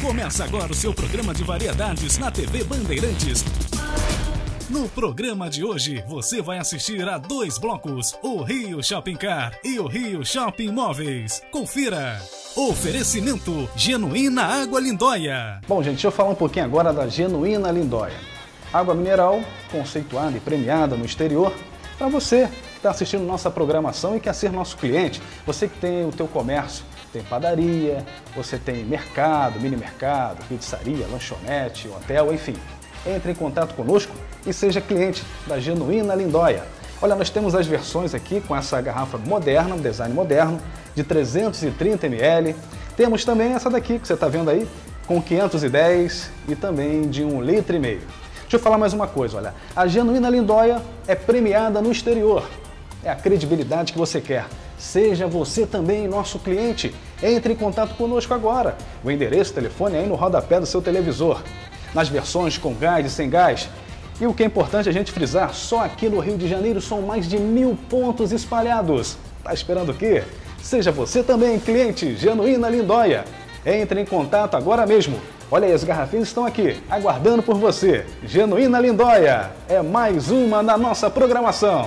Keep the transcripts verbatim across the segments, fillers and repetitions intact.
Começa agora o seu programa de variedades na T V Bandeirantes. No programa de hoje, você vai assistir a dois blocos, o Rio Shopping Car e o Rio Shopping Móveis. Confira! Oferecimento Genuína Água Lindóia. Bom, gente, deixa eu falar um pouquinho agora da Genuína Lindóia. Água mineral, conceituada e premiada no exterior, para você que está assistindo nossa programação e quer ser nosso cliente. Você que tem o teu comércio, tem padaria, você tem mercado, mini mercado, pizzaria, lanchonete, hotel, enfim. Entre em contato conosco e seja cliente da Genuína Lindóia. Olha, nós temos as versões aqui com essa garrafa moderna, um design moderno, de trezentos e trinta mililitros. Temos também essa daqui que você está vendo aí, com quinhentos e dez e também de um litro e meio. Deixa eu falar mais uma coisa, olha, a Genuína Lindóia é premiada no exterior. É a credibilidade que você quer. Seja você também nosso cliente. Entre em contato conosco agora. O endereço, o telefone é aí no rodapé do seu televisor. Nas versões com gás e sem gás. E o que é importante a gente frisar, só aqui no Rio de Janeiro são mais de mil pontos espalhados. Tá esperando o quê? Seja você também cliente Genuína Lindóia. Entre em contato agora mesmo. Olha aí, as garrafinhas estão aqui, aguardando por você. Genuína Lindóia é mais uma na nossa programação.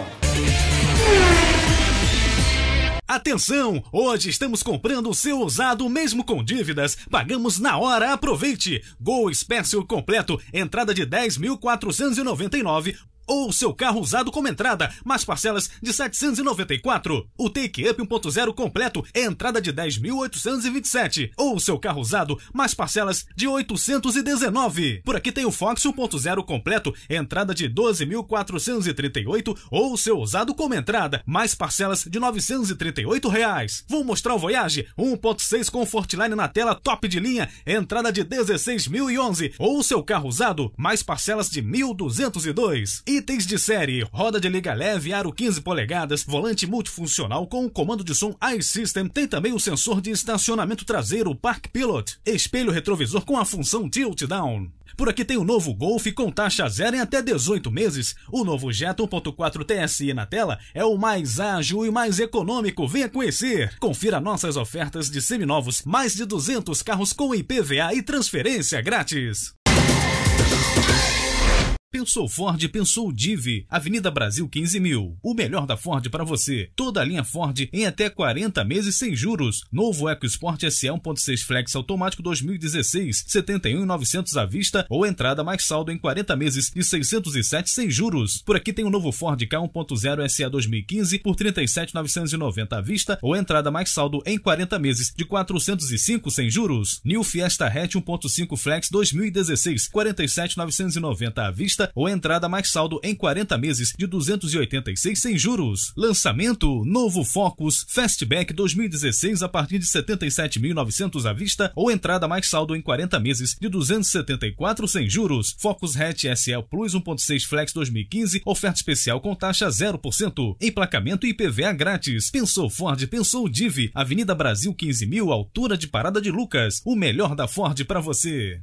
Atenção! Hoje estamos comprando o seu usado mesmo com dívidas. Pagamos na hora, aproveite! Gol Special completo, entrada de dez mil quatrocentos e noventa e nove reais. Ou seu carro usado como entrada, mais parcelas de setecentos e noventa e quatro reais. O Take Up um ponto zero completo, entrada de dez mil oitocentos e vinte e sete reais. Ou seu carro usado, mais parcelas de oitocentos e dezenove reais. Por aqui tem o Fox um ponto zero completo, entrada de doze mil quatrocentos e trinta e oito reais. Ou seu usado como entrada, mais parcelas de novecentos e trinta e oito reais. Vou mostrar o Voyage um ponto seis Comfortline na tela, top de linha, entrada de dezesseis mil e onze reais. Ou seu carro usado, mais parcelas de mil duzentos e dois reais. Itens de série, roda de liga leve, aro quinze polegadas, volante multifuncional com comando de som iSystem, tem também o sensor de estacionamento traseiro Park Pilot, espelho retrovisor com a função Tilt Down. Por aqui tem o novo Golf com taxa zero em até dezoito meses. O novo Jetta um ponto quatro T S I na tela é o mais ágil e mais econômico. Venha conhecer. Confira nossas ofertas de seminovos. Mais de duzentos carros com I P V A e transferência grátis. Pensou Ford, pensou Divi, Avenida Brasil quinze mil. O melhor da Ford para você. Toda a linha Ford em até quarenta meses sem juros. Novo EcoSport S E um ponto seis Flex automático dois mil e dezesseis, setenta e um mil e novecentos à vista ou entrada mais saldo em quarenta meses de seiscentos e sete sem juros. Por aqui tem o novo Ford Ka um ponto zero S E dois mil e quinze por trinta e sete mil novecentos e noventa à vista ou entrada mais saldo em quarenta meses de quatrocentos e cinco sem juros. New Fiesta Hatch um ponto cinco Flex dois mil e dezesseis, quarenta e sete mil novecentos e noventa à vista ou entrada mais saldo em quarenta meses de duzentos e oitenta e seis sem juros. Lançamento novo Focus Fastback dois mil e dezesseis a partir de setenta e sete mil e novecentos à vista ou entrada mais saldo em quarenta meses de duzentos e setenta e quatro sem juros. Focus Hatch S L Plus um ponto seis Flex dois mil e quinze, oferta especial com taxa zero por cento. Emplacamento e I P V A grátis. Pensou Ford, pensou Divi, Avenida Brasil quinze mil, altura de Parada de Lucas. O melhor da Ford para você.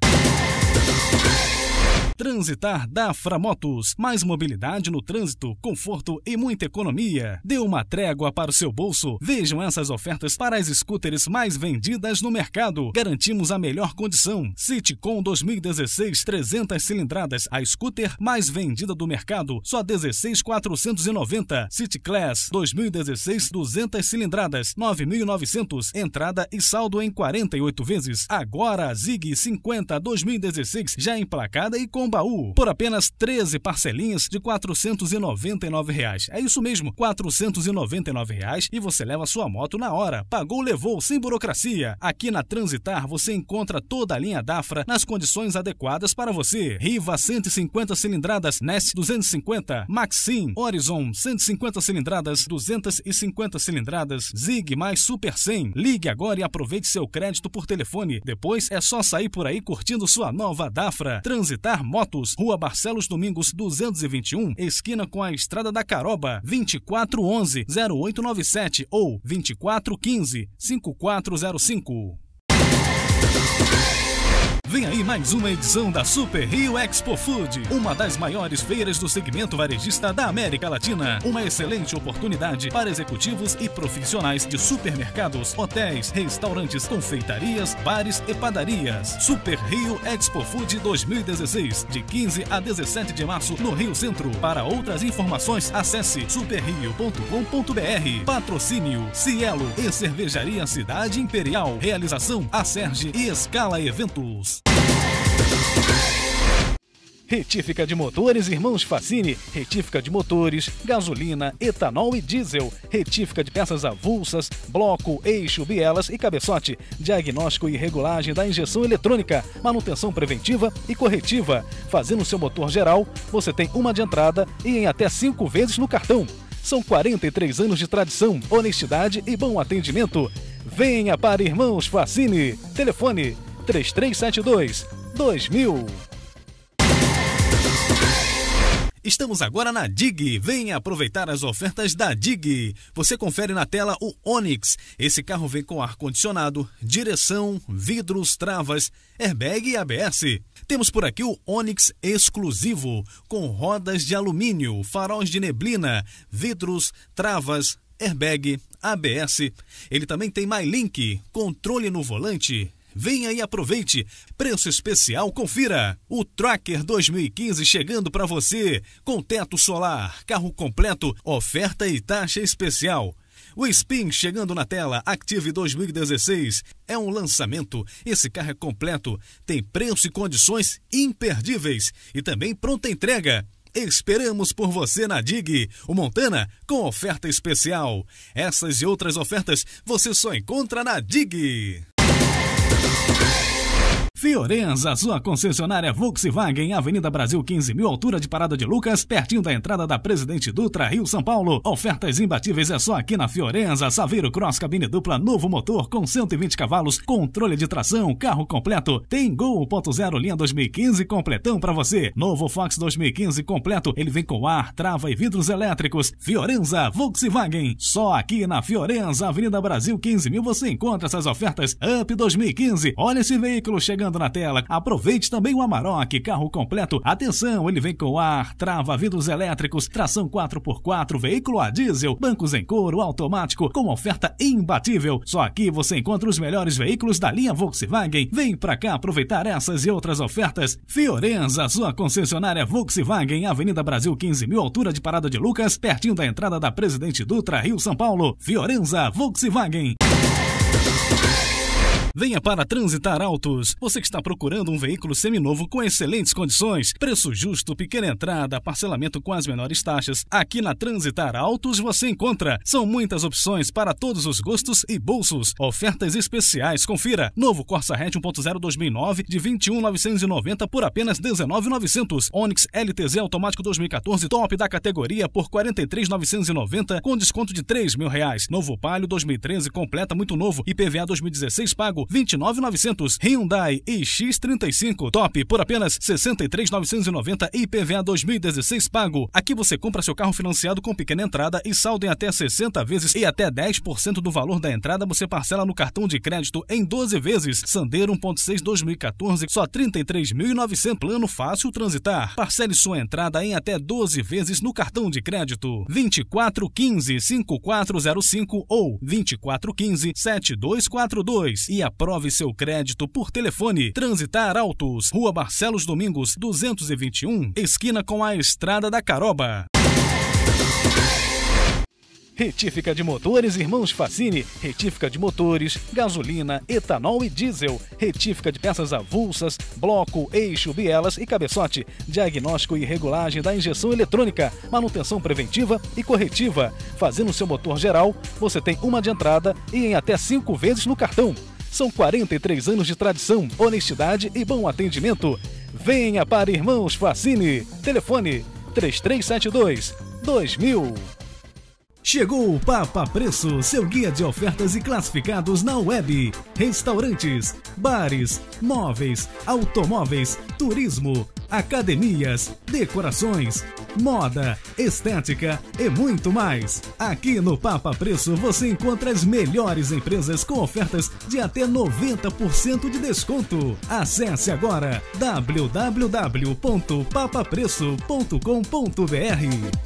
Transitar Dafra Motos, mais mobilidade no trânsito, conforto e muita economia. Dê uma trégua para o seu bolso. Vejam essas ofertas para as scooters mais vendidas no mercado. Garantimos a melhor condição. Citicon dois mil e dezesseis, trezentas cilindradas, a scooter mais vendida do mercado, só dezesseis mil quatrocentos e noventa. City Class dois mil e dezesseis, duzentas cilindradas, nove mil e novecentos, entrada e saldo em quarenta e oito vezes. Agora a Zig cinquenta dois mil e dezesseis, já emplacada e com baú, por apenas treze parcelinhas de quatrocentos e noventa e nove reais. É isso mesmo, quatrocentos e noventa e nove reais e você leva sua moto na hora. Pagou, levou, sem burocracia. Aqui na Transitar você encontra toda a linha Dafra nas condições adequadas para você. Riva cento e cinquenta cilindradas, Nest duzentos e cinquenta, Maxim, Horizon cento e cinquenta cilindradas, duzentas e cinquenta cilindradas, Zig mais Super cem. Ligue agora e aproveite seu crédito por telefone. Depois é só sair por aí curtindo sua nova Dafra. Transitar Motos, Rua Barcelos Domingos duzentos e vinte e um, esquina com a Estrada da Caroba, vinte e quatro onze, zero oito nove sete ou vinte e quatro quinze, cinquenta e quatro zero cinco. Vem aí mais uma edição da Super Rio Expo Food, uma das maiores feiras do segmento varejista da América Latina. Uma excelente oportunidade para executivos e profissionais de supermercados, hotéis, restaurantes, confeitarias, bares e padarias. Super Rio Expo Food dois mil e dezesseis, de quinze a dezessete de março, no Rio Centro. Para outras informações, acesse super rio ponto com ponto br. Patrocínio Cielo e Cervejaria Cidade Imperial. Realização Acerge e Escala Eventos. Retífica de motores Irmãos Facini, retífica de motores, gasolina, etanol e diesel, retífica de peças avulsas, bloco, eixo, bielas e cabeçote, diagnóstico e regulagem da injeção eletrônica, manutenção preventiva e corretiva. Fazendo seu motor geral, você tem uma de entrada e em até cinco vezes no cartão. São quarenta e três anos de tradição, honestidade e bom atendimento. Venha para Irmãos Facini. Telefone três três sete dois, dois mil. Estamos agora na Dig. Venha aproveitar as ofertas da Dig. Você confere na tela o Onix. Esse carro vem com ar-condicionado, direção, vidros, travas, airbag e A B S. Temos por aqui o Onix exclusivo, com rodas de alumínio, faróis de neblina, vidros, travas, airbag, A B S. Ele também tem MyLink, controle no volante. Venha e aproveite. Preço especial, confira. O Tracker dois mil e quinze chegando para você. Com teto solar, carro completo, oferta e taxa especial. O Spin chegando na tela, Active dois mil e dezesseis. É um lançamento. Esse carro é completo. Tem preço e condições imperdíveis. E também pronta entrega. Esperamos por você na Dig. O Montana com oferta especial. Essas e outras ofertas você só encontra na Dig. Fiorenza, sua concessionária Volkswagen, Avenida Brasil quinze mil, altura de Parada de Lucas, pertinho da entrada da Presidente Dutra, Rio, São Paulo. Ofertas imbatíveis é só aqui na Fiorenza. Saveiro Cross, cabine dupla, novo motor com cento e vinte cavalos, controle de tração, carro completo. Tem Gol um ponto zero linha dois mil e quinze completão para você. Novo Fox dois mil e quinze completo, ele vem com ar, trava e vidros elétricos. Fiorenza Volkswagen, só aqui na Fiorenza, Avenida Brasil quinze mil, você encontra essas ofertas Up dois mil e quinze. Olha esse veículo chegando na tela. Aproveite também o Amarok, carro completo. Atenção, ele vem com ar, trava, vidros elétricos, tração quatro por quatro, veículo a diesel, bancos em couro, automático, com oferta imbatível. Só aqui você encontra os melhores veículos da linha Volkswagen. Vem pra cá aproveitar essas e outras ofertas. Fiorenza, sua concessionária Volkswagen, Avenida Brasil quinze mil, altura de Parada de Lucas, pertinho da entrada da Presidente Dutra, Rio, São Paulo. Fiorenza Volkswagen. Venha para Transitar Autos. Você que está procurando um veículo seminovo com excelentes condições, preço justo, pequena entrada, parcelamento com as menores taxas. Aqui na Transitar Autos você encontra. São muitas opções para todos os gostos e bolsos. Ofertas especiais, confira. Novo Corsa Hatch um ponto zero dois mil e nove de vinte e um mil novecentos e noventa por apenas dezenove mil e novecentos. Onix L T Z automático dois mil e quatorze, top da categoria por quarenta e três mil novecentos e noventa com desconto de três mil reais. Novo Palio dois mil e treze completa muito novo, I P V A dois mil e dezesseis pago vinte e nove mil e novecentos. Hyundai i X trinta e cinco top por apenas sessenta e três mil novecentos e noventa e I P V A dois mil e dezesseis pago. Aqui você compra seu carro financiado com pequena entrada e saldo em até sessenta vezes e até dez por cento do valor da entrada você parcela no cartão de crédito em doze vezes. Sandero um ponto seis dois mil e quatorze só trinta e três mil e novecentos. Plano fácil Transitar. Parcele sua entrada em até doze vezes no cartão de crédito. vinte e quatro quinze, cinquenta e quatro zero cinco ou vinte e quatro quinze, setenta e dois quarenta e dois e aprove seu crédito por telefone. Transitar Autos, Rua Barcelos Domingos, duzentos e vinte e um, esquina com a Estrada da Caroba. Retífica de motores Irmãos Facini, retífica de motores, gasolina, etanol e diesel, retífica de peças avulsas, bloco, eixo, bielas e cabeçote, diagnóstico e regulagem da injeção eletrônica, manutenção preventiva e corretiva. Fazendo seu motor geral, você tem uma de entrada e em até cinco vezes no cartão. São quarenta e três anos de tradição, honestidade e bom atendimento. Venha para Irmãos Facini. Telefone três três sete dois, dois mil. Chegou o Papa Preço, seu guia de ofertas e classificados na web. Restaurantes, bares, móveis, automóveis, turismo, academias, decorações, moda, estética e muito mais. Aqui no Papa Preço você encontra as melhores empresas com ofertas de até noventa por cento de desconto. Acesse agora w w w ponto papa preço ponto com ponto b r.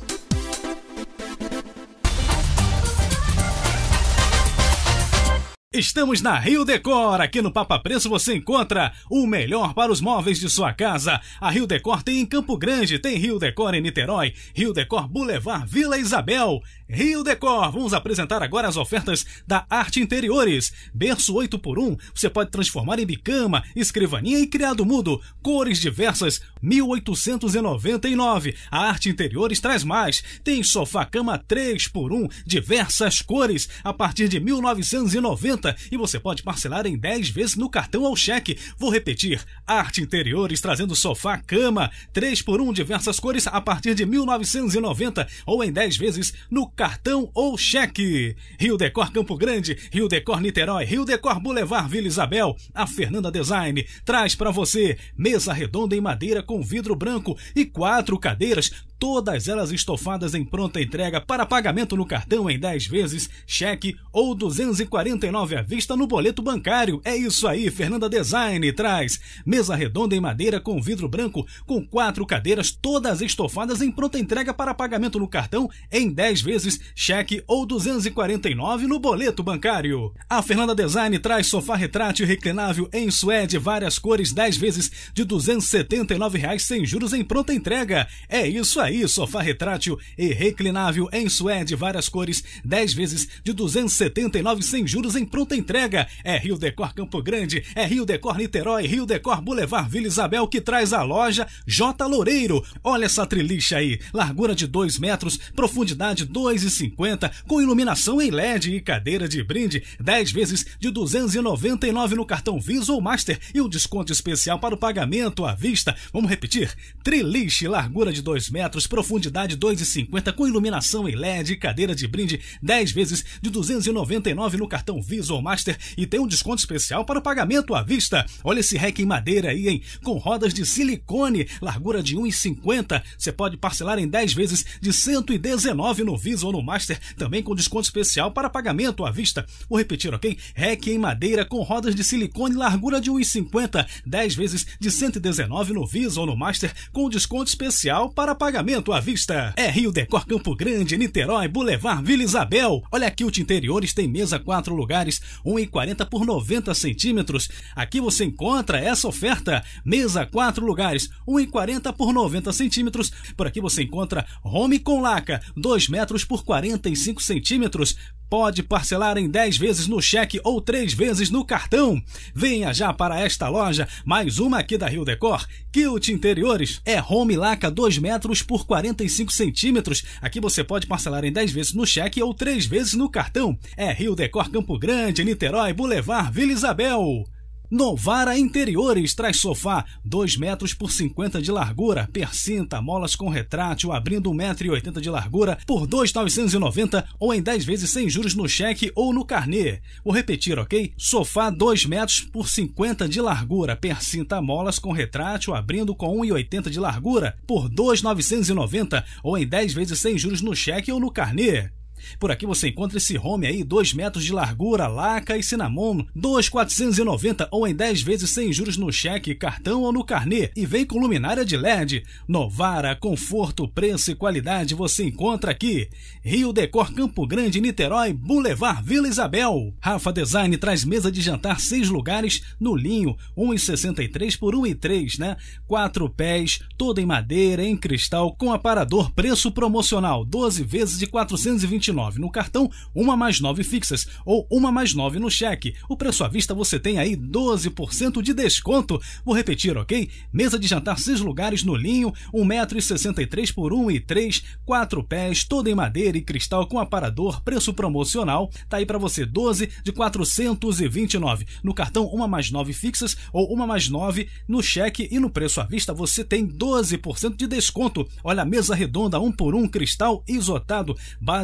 Estamos na Rio Decor. Aqui no Papa Preço você encontra o melhor para os móveis de sua casa. A Rio Decor tem em Campo Grande, tem Rio Decor em Niterói, Rio Decor Boulevard Vila Isabel. Rio Decor, vamos apresentar agora as ofertas da Arte Interiores. Berço oito por um, você pode transformar em bicama, escrivaninha e criado mudo. Cores diversas, mil oitocentos e noventa e nove. A Arte Interiores traz mais. Tem sofá-cama três por um, diversas cores, a partir de mil novecentos e noventa. E você pode parcelar em dez vezes no cartão ou cheque. Vou repetir, Arte Interiores trazendo sofá-cama três por um, diversas cores, a partir de mil novecentos e noventa ou em dez vezes no cartão ou cheque. Rio Decor Campo Grande, Rio Decor Niterói, Rio Decor Boulevard Vila Isabel. A Fernanda Design traz para você mesa redonda em madeira com vidro branco e quatro cadeiras, todas elas estofadas em pronta entrega para pagamento no cartão em dez vezes, cheque ou duzentos e quarenta e nove à vista no boleto bancário. É isso aí, Fernanda Design traz mesa redonda em madeira com vidro branco com quatro cadeiras, todas estofadas em pronta entrega para pagamento no cartão em dez vezes, cheque ou duzentos e quarenta e nove no boleto bancário. A Fernanda Design traz sofá retrátil reclinável em suede, várias cores, dez vezes de duzentos e setenta e nove reais sem juros em pronta entrega. É isso aí, sofá retrátil e reclinável em suede, várias cores, dez vezes de duzentos e setenta e nove sem juros em pronta entrega. É Rio Decor Campo Grande, é Rio Decor Niterói, Rio Decor Boulevard Vila Isabel que traz a loja J Loureiro. Olha essa trilicha aí, largura de dois metros, profundidade dois e cinquenta, com iluminação em L E D e cadeira de brinde, dez vezes de duzentos e noventa e nove no cartão Visa ou Master e um desconto especial para o pagamento à vista. Vamos repetir, triliche, largura de dois metros, profundidade dois e cinquenta, com iluminação em L E D e cadeira de brinde, dez vezes de duzentos e noventa e nove no cartão Visa ou Master e tem um desconto especial para o pagamento à vista. Olha esse rack em madeira aí, hein? Com rodas de silicone, largura de um e cinquenta, você pode parcelar em dez vezes de cento e dezenove no Visa ou no Master, também com desconto especial para pagamento à vista. Vou repetir, ok? Rack em madeira com rodas de silicone, largura de um e cinquenta, dez vezes de cento e dezenove no Visa ou no Master, com desconto especial para pagamento à vista. É Rio Decor Campo Grande, Niterói, Boulevard Vila Isabel. Olha aqui, o Interiores tem mesa quatro lugares, um e quarenta por noventa centímetros. Aqui você encontra essa oferta, mesa quatro lugares, um e quarenta por noventa centímetros. Por aqui você encontra home com laca, dois metros por quarenta e cinco centímetros. Pode parcelar em dez vezes no cheque ou três vezes no cartão. Venha já para esta loja, mais uma aqui da Rio Decor. Kilt Interiores é home laca dois metros por quarenta e cinco centímetros. Aqui você pode parcelar em dez vezes no cheque ou três vezes no cartão. É Rio Decor Campo Grande, Niterói, Boulevard Vila Isabel. Novara Interiores traz sofá dois metros por cinquenta de largura, persinta, molas com retrátil, abrindo um metro e oitenta de largura por dois mil novecentos e noventa ou em dez vezes sem juros no cheque ou no carnê. Vou repetir, ok? Sofá dois metros por cinquenta de largura, persinta, molas com retrátil, abrindo com um e oitenta de largura por dois mil novecentos e noventa ou em dez vezes sem juros no cheque ou no carnê. Por aqui você encontra esse home aí, dois metros de largura, laca e cinnamon, dois mil quatrocentos e noventa ou em dez vezes sem juros no cheque, cartão ou no carnê, e vem com luminária de L E D. Novara, conforto, preço e qualidade você encontra aqui. Rio Decor Campo Grande, Niterói, Boulevard Vila Isabel. Rafa Design traz mesa de jantar seis lugares no linho, um e sessenta e três por um e três, né? Quatro pés, toda em madeira, em cristal, com aparador, preço promocional, doze vezes de quatrocentos e vinte e nove no cartão, uma mais nove fixas ou uma mais nove no cheque. O preço à vista você tem aí doze por cento de desconto. Vou repetir, ok? Mesa de jantar seis lugares no linho, um metro e sessenta e três por um e três, quatro pés, toda em madeira e cristal com aparador, preço promocional, tá aí para você, doze de quatrocentos e vinte e nove no cartão, uma mais nove fixas ou uma mais nove no cheque, e no preço à vista você tem doze por cento de desconto. Olha a mesa redonda um por um cristal isotado, base curva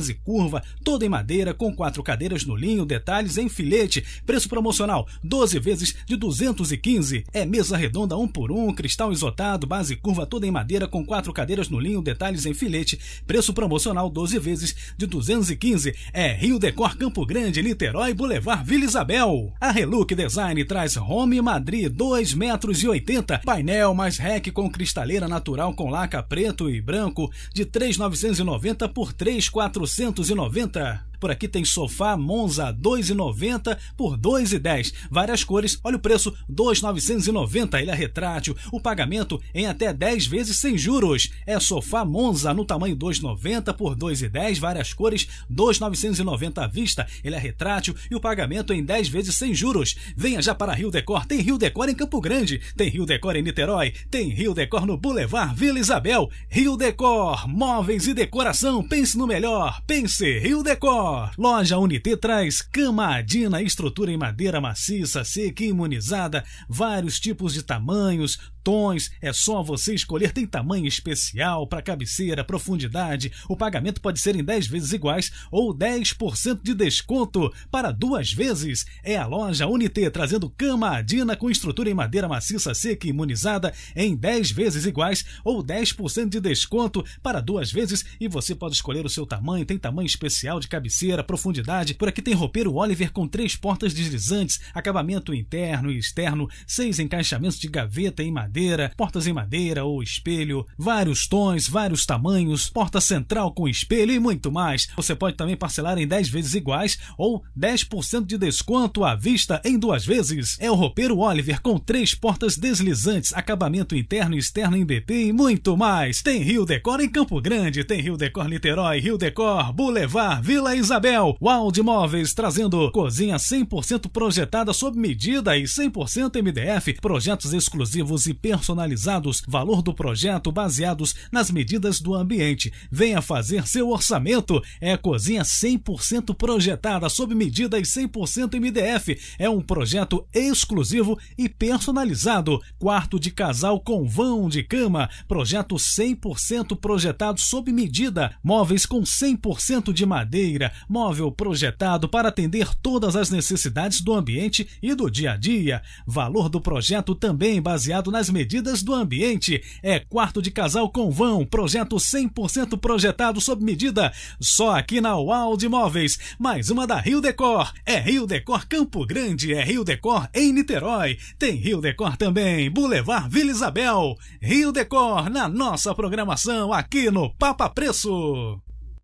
curva, toda em madeira, com quatro cadeiras no linho, detalhes em filete. Preço promocional, doze vezes de duzentos e quinze. É mesa redonda um por um, cristal isotado, base curva, toda em madeira, com quatro cadeiras no linho, detalhes em filete. Preço promocional, doze vezes de duzentos e quinze. É Rio Decor Campo Grande, Niterói, Boulevard Vila Isabel. A Relook Design traz Home Madrid, dois metros e oitenta. Painel mais rack com cristaleira natural com laca preto e branco de três mil novecentos e noventa por três mil quatrocentos e noventa. Por aqui tem sofá Monza dois reais e noventa por dois reais e dez. Várias cores, olha o preço, dois mil novecentos e noventa. Ele é retrátil, o pagamento em até dez vezes sem juros. É sofá Monza no tamanho dois reais e noventa por dois reais e dez. Várias cores, dois mil novecentos e noventa à vista. Ele é retrátil e o pagamento em dez vezes sem juros. Venha já para Rio Decor. Tem Rio Decor em Campo Grande, tem Rio Decor em Niterói, tem Rio Decor no Boulevard Vila Isabel. Rio Decor, móveis e decoração. Pense no melhor, pense Rio Decor. Loja Unité traz cama Adina, estrutura em madeira maciça, seca e imunizada, vários tipos de tamanhos, tons, é só você escolher. Tem tamanho especial para cabeceira, profundidade. O pagamento pode ser em dez vezes iguais ou dez por cento de desconto para duas vezes. É a Loja Unité trazendo cama Adina com estrutura em madeira maciça, seca e imunizada em dez vezes iguais ou dez por cento de desconto para duas vezes, e você pode escolher o seu tamanho. Tem tamanho especial de cabeceira, profundidade. Por aqui tem roupeiro Oliver com três portas deslizantes, acabamento interno e externo, seis encaixamentos de gaveta em madeira, Madeira, portas em madeira ou espelho, vários tons, vários tamanhos, porta central com espelho e muito mais. Você pode também parcelar em dez vezes iguais ou dez por cento de desconto à vista em duas vezes. É o roupeiro Oliver com três portas deslizantes, acabamento interno e externo em B P e muito mais. Tem Rio Decor em Campo Grande, tem Rio Decor Niterói, Rio Decor Boulevard Vila Isabel. Wald Móveis trazendo cozinha cem por cento projetada sob medida e cem por cento M D F, projetos exclusivos e personalizados, valor do projeto baseados nas medidas do ambiente. Venha fazer seu orçamento. É cozinha cem por cento projetada sob medida e cem por cento M D F. É um projeto exclusivo e personalizado. Quarto de casal com vão de cama, projeto cem por cento projetado sob medida. Móveis com cem por cento de madeira, móvel projetado para atender todas as necessidades do ambiente e do dia a dia. Valor do projeto também baseado nas medidas do ambiente. É quarto de casal com vão, projeto cem por cento projetado sob medida. Só aqui na Wald Móveis. Mais uma da Rio Decor. É Rio Decor Campo Grande, é Rio Decor em Niterói. Tem Rio Decor também, Boulevard Vila Isabel. Rio Decor na nossa programação aqui no Papa Preço.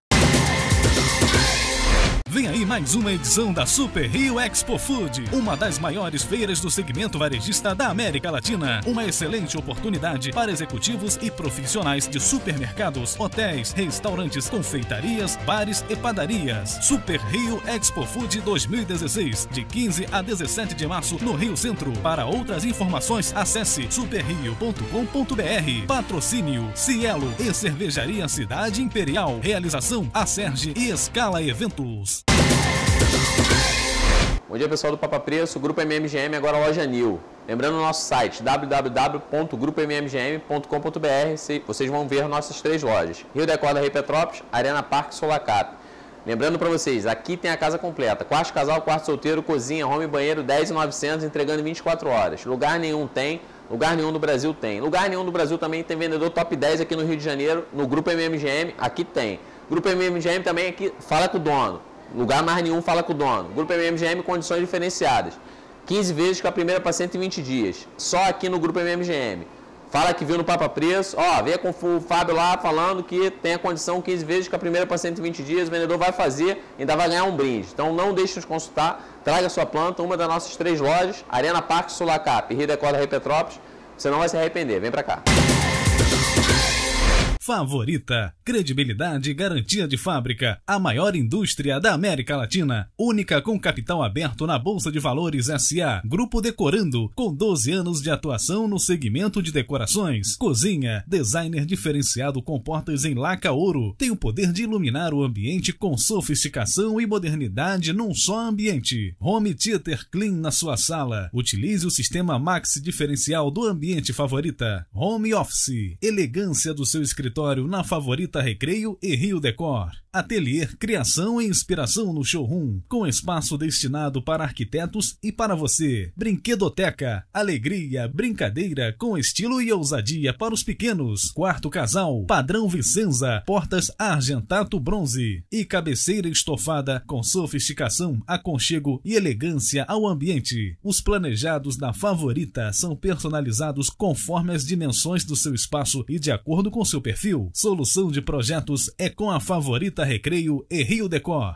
Vem aí mais uma edição da Super Rio Expo Food, uma das maiores feiras do segmento varejista da América Latina. Uma excelente oportunidade para executivos e profissionais de supermercados, hotéis, restaurantes, confeitarias, bares e padarias. Super Rio Expo Food dois mil e dezesseis, de quinze a dezessete de março, no Rio Centro. Para outras informações, acesse super rio ponto com ponto br. Patrocínio Cielo e Cervejaria Cidade Imperial. Realização Acerge e Escala Eventos. Bom dia, pessoal do Papa Preço, Grupo M M G M, agora Loja New. Lembrando o nosso site w w w ponto grupo m m g m ponto com ponto b r, vocês vão ver nossas três lojas. Rio Decor da Rei Petrópolis, Arena Parque Solacap. Lembrando para vocês, aqui tem a casa completa. Quarto casal, quarto solteiro, cozinha, home e banheiro, dez mil e novecentos, entregando em vinte e quatro horas. Lugar nenhum tem, lugar nenhum do Brasil tem. Lugar nenhum do Brasil também tem vendedor top dez aqui no Rio de Janeiro, no Grupo M M G M, aqui tem. Grupo M M G M também aqui, fala com o dono. Lugar mais nenhum, fala com o dono. Grupo M M G M, condições diferenciadas. quinze vezes com a primeira para cento e vinte dias. Só aqui no Grupo M M G M. Fala que viu no Papa Preço. Ó, veio com o Fábio lá falando que tem a condição quinze vezes com a primeira para cento e vinte dias. O vendedor vai fazer, ainda vai ganhar um brinde. Então não deixe de nos consultar. Traga sua planta, uma das nossas três lojas. Arena Parque Sulacap, Rio Decor da Rei Petrópolis. Você não vai se arrepender. Vem pra cá. Favorita, credibilidade e garantia de fábrica, a maior indústria da América Latina, única com capital aberto na Bolsa de Valores S A, Grupo Decorando, com doze anos de atuação no segmento de decorações, cozinha, designer diferenciado com portas em laca ouro, tem o poder de iluminar o ambiente com sofisticação e modernidade num só ambiente. Home Theater Clean na sua sala, utilize o sistema Maxi diferencial do ambiente Favorita. Home Office, elegância do seu escritório na Favorita Recreio e Rio Decor. ateliê, criação e inspiração no showroom, com espaço destinado para arquitetos e para você. Brinquedoteca, alegria, brincadeira com estilo e ousadia para os pequenos. Quarto casal, padrão Vicenza, portas argentato bronze e cabeceira estofada com sofisticação, aconchego e elegância ao ambiente. Os planejados da Favorita são personalizados conforme as dimensões do seu espaço e de acordo com seu perfil. Solução de projetos é com a Favorita Recreio e Rio Decor.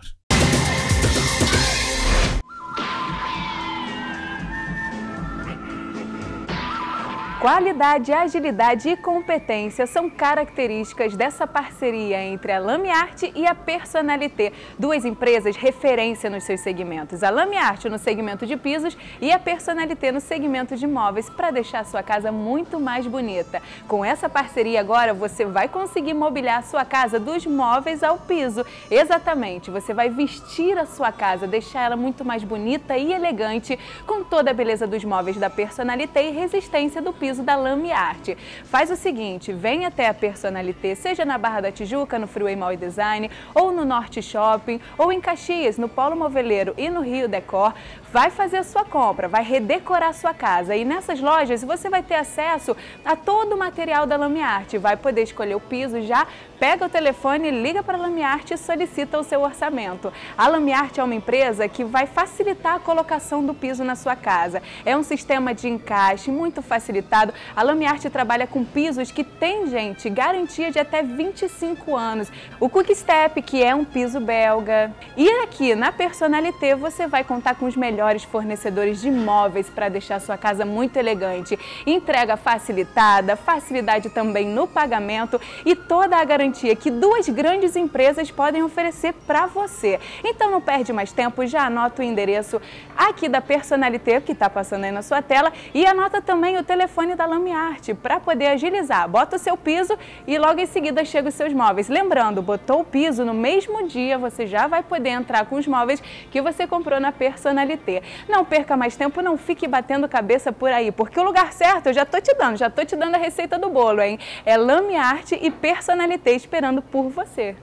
Qualidade, agilidade e competência são características dessa parceria entre a Lamiarte e a Personalité, duas empresas referência nos seus segmentos. A Lamiarte no segmento de pisos e a Personalité no segmento de móveis, para deixar a sua casa muito mais bonita. Com essa parceria agora você vai conseguir mobiliar a sua casa dos móveis ao piso. Exatamente, você vai vestir a sua casa, deixar ela muito mais bonita e elegante, com toda a beleza dos móveis da Personalité e resistência do piso da Lamiarte. Faz o seguinte, vem até a Personalité, seja na Barra da Tijuca, no Freeway Mall Design, ou no Norte Shopping, ou em Caxias, no Polo Moveleiro e no Rio Decor. Vai fazer a sua compra, vai redecorar a sua casa. E nessas lojas você vai ter acesso a todo o material da Lamiarte. Vai poder escolher o piso já, pega o telefone, liga para a Lamiarte e solicita o seu orçamento. A Lamiarte é uma empresa que vai facilitar a colocação do piso na sua casa. É um sistema de encaixe muito facilitado. A Lamiarte trabalha com pisos que tem, gente, garantia de até vinte e cinco anos. O Quickstep, que é um piso belga. E aqui na Personalité você vai contar com os melhores fornecedores de móveis para deixar sua casa muito elegante. Entrega facilitada, facilidade também no pagamento e toda a garantia que duas grandes empresas podem oferecer para você. Então não perde mais tempo, já anota o endereço aqui da Personalité, que está passando aí na sua tela, e anota também o telefone da Lamiarte para poder agilizar. Bota o seu piso e logo em seguida chega os seus móveis. Lembrando, botou o piso no mesmo dia, você já vai poder entrar com os móveis que você comprou na Personalité. Não perca mais tempo, não fique batendo cabeça por aí, porque o lugar certo eu já tô te dando, já tô te dando a receita do bolo, hein? É Lamiarte e Personalité esperando por você.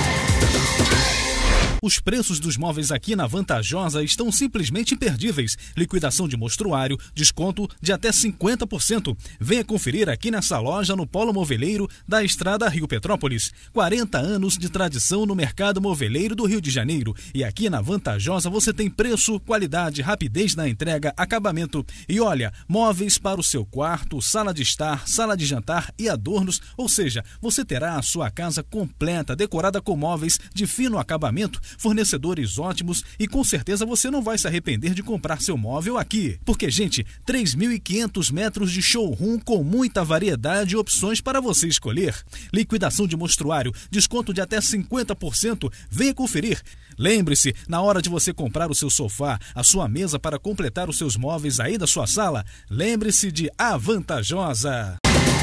Os preços dos móveis aqui na Vantajosa estão simplesmente imperdíveis. Liquidação de mostruário, desconto de até cinquenta por cento. Venha conferir aqui nessa loja no Polo Moveleiro da Estrada Rio Petrópolis. quarenta anos de tradição no mercado moveleiro do Rio de Janeiro. E aqui na Vantajosa você tem preço, qualidade, rapidez na entrega, acabamento. E olha, móveis para o seu quarto, sala de estar, sala de jantar e adornos. Ou seja, você terá a sua casa completa, decorada com móveis de fino acabamento, fornecedores ótimos e com certeza você não vai se arrepender de comprar seu móvel aqui. Porque, gente, três mil e quinhentos metros de showroom com muita variedade e opções para você escolher. Liquidação de mostruário, desconto de até cinquenta por cento. Venha conferir. Lembre-se, na hora de você comprar o seu sofá, a sua mesa para completar os seus móveis aí da sua sala, lembre-se de A Vantajosa.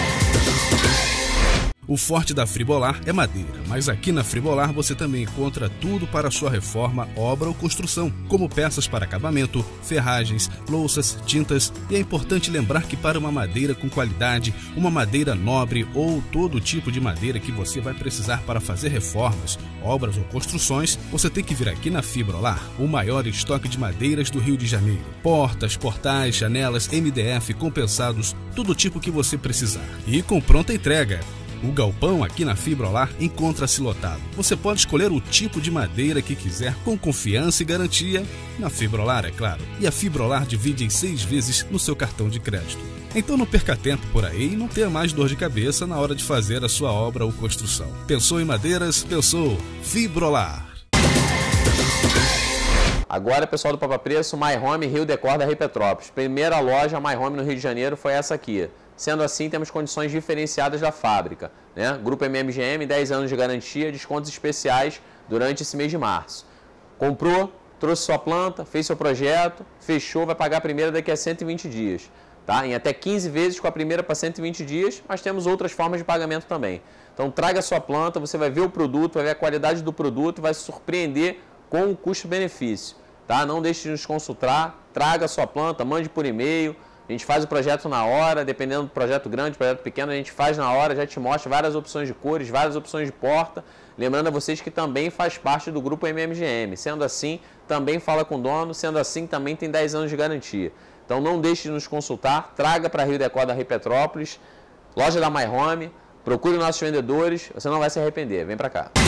O forte da Fribolar é madeira, mas aqui na Fribolar você também encontra tudo para a sua reforma, obra ou construção, como peças para acabamento, ferragens, louças, tintas. E é importante lembrar que para uma madeira com qualidade, uma madeira nobre ou todo tipo de madeira que você vai precisar para fazer reformas, obras ou construções, você tem que vir aqui na Fribolar, o maior estoque de madeiras do Rio de Janeiro. Portas, portais, janelas, M D F, compensados, todo tipo que você precisar. E com pronta entrega. O galpão aqui na Fribolar encontra-se lotado. Você pode escolher o tipo de madeira que quiser com confiança e garantia. Na Fribolar, é claro. E a Fribolar divide em seis vezes no seu cartão de crédito. Então não perca tempo por aí e não tenha mais dor de cabeça na hora de fazer a sua obra ou construção. Pensou em madeiras? Pensou Fribolar. Agora, pessoal do Papa Preço, My Home Rio Decor da Rio Petrópolis. Primeira loja My Home no Rio de Janeiro foi essa aqui. Sendo assim, temos condições diferenciadas da fábrica, né? Grupo M M G M, dez anos de garantia, descontos especiais durante esse mês de março. Comprou, trouxe sua planta, fez seu projeto, fechou, vai pagar a primeira daqui a cento e vinte dias. Tá? Em até quinze vezes com a primeira para cento e vinte dias, mas temos outras formas de pagamento também. Então traga sua planta, você vai ver o produto, vai ver a qualidade do produto e vai se surpreender com o custo-benefício. Tá? Não deixe de nos consultar, traga sua planta, mande por e-mail, A gente faz o projeto na hora, dependendo do projeto grande, projeto pequeno, a gente faz na hora, já te mostra várias opções de cores, várias opções de porta. Lembrando a vocês que também faz parte do Grupo M M G M. Sendo assim, também fala com o dono, sendo assim, também tem dez anos de garantia. Então não deixe de nos consultar, traga para Rio Decor da Rio Petrópolis, loja da My Home, procure nossos vendedores, você não vai se arrepender. Vem para cá.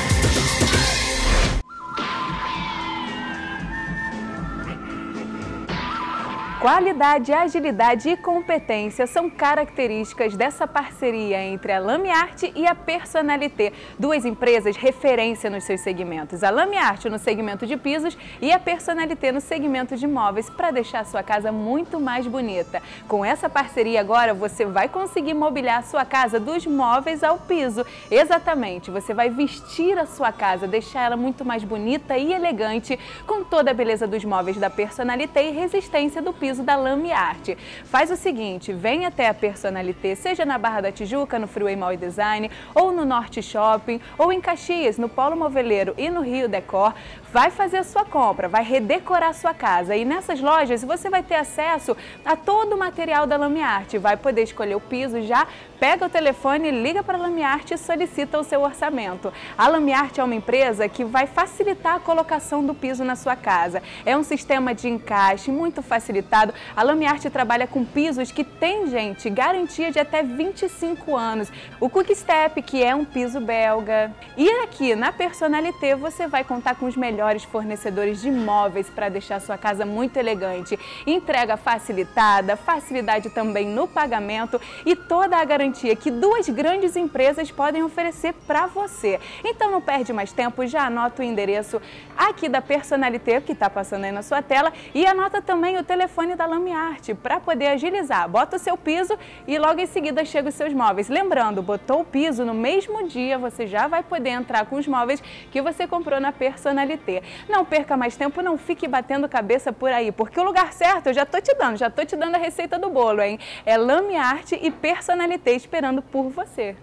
Qualidade, agilidade e competência são características dessa parceria entre a Lamiarte e a Personalité, duas empresas referência nos seus segmentos. A Lamiarte no segmento de pisos e a Personalité no segmento de móveis, para deixar a sua casa muito mais bonita. Com essa parceria agora você vai conseguir mobiliar a sua casa dos móveis ao piso. Exatamente, você vai vestir a sua casa, deixar ela muito mais bonita e elegante, com toda a beleza dos móveis da Personalité e resistência do piso da Lamiarte. Faz o seguinte, vem até a Personalité, seja na Barra da Tijuca, no Freeway Mall e Design, ou no Norte Shopping, ou em Caxias, no Polo Moveleiro e no Rio Decor. Vai fazer a sua compra, vai redecorar a sua casa e nessas lojas você vai ter acesso a todo o material da Lamiarte, vai poder escolher o piso já, pega o telefone, liga para a Lamiarte e solicita o seu orçamento. A Lamiarte é uma empresa que vai facilitar a colocação do piso na sua casa. É um sistema de encaixe muito facilitado. A Lamiarte trabalha com pisos que tem, gente, garantia de até vinte e cinco anos. O Quick Step, que é um piso belga. E aqui na Personalité você vai contar com os melhores fornecedores de móveis para deixar sua casa muito elegante. Entrega facilitada, facilidade também no pagamento e toda a garantia que duas grandes empresas podem oferecer para você. Então não perde mais tempo, já anota o endereço aqui da Personalité que está passando aí na sua tela e anota também o telefone da Lamiarte para poder agilizar. Bota o seu piso e logo em seguida chega os seus móveis. Lembrando, botou o piso no mesmo dia, você já vai poder entrar com os móveis que você comprou na Personalité. Não perca mais tempo, não fique batendo cabeça por aí, porque o lugar certo eu já tô te dando, já tô te dando a receita do bolo, hein? É Lamiarte e Personalité esperando por você.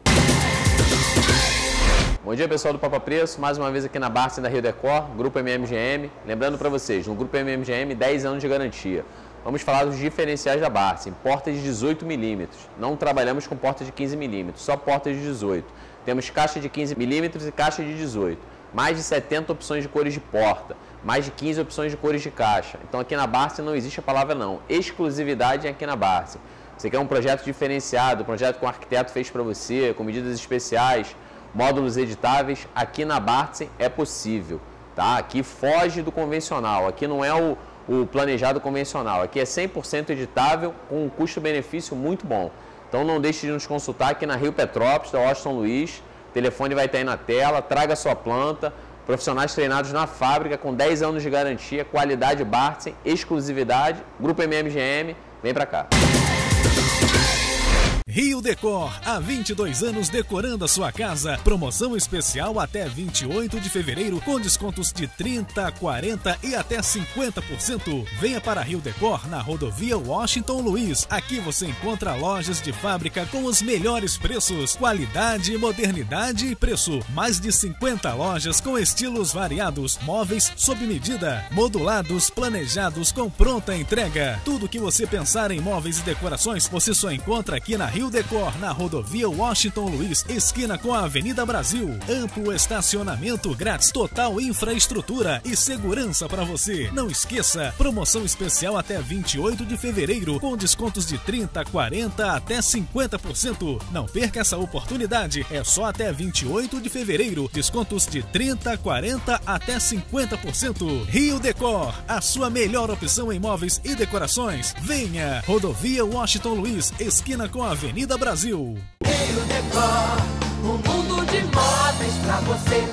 Bom dia, pessoal do Papo Preço, mais uma vez aqui na Barça da Rio Decor, Grupo M M G M. Lembrando para vocês, no Grupo M M G M, dez anos de garantia. Vamos falar dos diferenciais da Barça, em portas de dezoito milímetros. Não trabalhamos com portas de quinze milímetros, só portas de dezoito. Temos caixa de quinze milímetros e caixa de dezoito. Mais de setenta opções de cores de porta, mais de quinze opções de cores de caixa. Então aqui na Barça não existe a palavra não, exclusividade é aqui na Barça. Você quer um projeto diferenciado, um projeto que o arquiteto fez para você, com medidas especiais, módulos editáveis, aqui na Barça é possível, tá? Aqui foge do convencional, aqui não é o, o planejado convencional, aqui é cem por cento editável com um custo-benefício muito bom. Então não deixe de nos consultar aqui na Rio Petrópolis, da Washington Luiz. O telefone vai estar aí na tela, traga sua planta, profissionais treinados na fábrica com dez anos de garantia, qualidade Bartzen, exclusividade, Grupo M M G M, vem pra cá. Rio Decor, há vinte e dois anos decorando a sua casa. Promoção especial até vinte e oito de fevereiro com descontos de trinta, quarenta e até cinquenta por cento. Venha para Rio Decor na rodovia Washington Luiz. Aqui você encontra lojas de fábrica com os melhores preços, qualidade, modernidade e preço. Mais de cinquenta lojas com estilos variados, móveis sob medida, modulados, planejados com pronta entrega. Tudo que você pensar em móveis e decorações, você só encontra aqui na Rio Decor, na rodovia Washington Luiz, esquina com a Avenida Brasil. Amplo estacionamento grátis, total infraestrutura e segurança para você. Não esqueça, promoção especial até vinte e oito de fevereiro, com descontos de trinta, quarenta até cinquenta por cento. Não perca essa oportunidade, é só até vinte e oito de fevereiro, descontos de trinta, quarenta até cinquenta por cento. Rio Decor, a sua melhor opção em móveis e decorações. Venha, rodovia Washington Luiz, esquina com a Avenida Brasil. Rio Decor, um mundo de móveis pra você.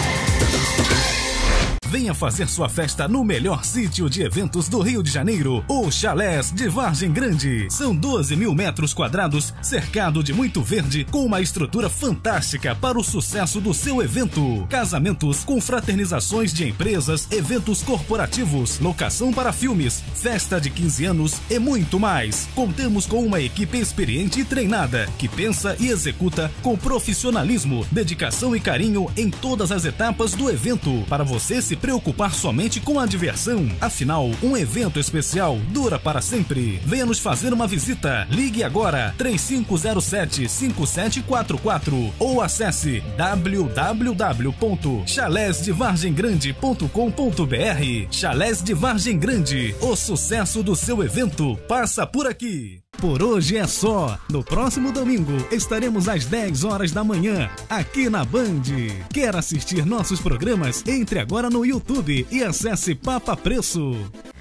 Venha fazer sua festa no melhor sítio de eventos do Rio de Janeiro, o Chalés de Vargem Grande. São doze mil metros quadrados, cercado de muito verde, com uma estrutura fantástica para o sucesso do seu evento. Casamentos, confraternizações de empresas, eventos corporativos, locação para filmes, festa de quinze anos e muito mais. Contamos com uma equipe experiente e treinada, que pensa e executa com profissionalismo, dedicação e carinho em todas as etapas do evento, para você se preocupar somente com a diversão. Afinal, um evento especial dura para sempre. Venha nos fazer uma visita. Ligue agora três cinco zero sete, cinco sete quatro quatro ou acesse w w w ponto chalés de vargem grande ponto com ponto b r. Chalés de Vargem Grande, o sucesso do seu evento passa por aqui. Por hoje é só. No próximo domingo estaremos às dez horas da manhã aqui na Band. Quer assistir nossos programas? Entre agora no YouTube e acesse Papa Preço.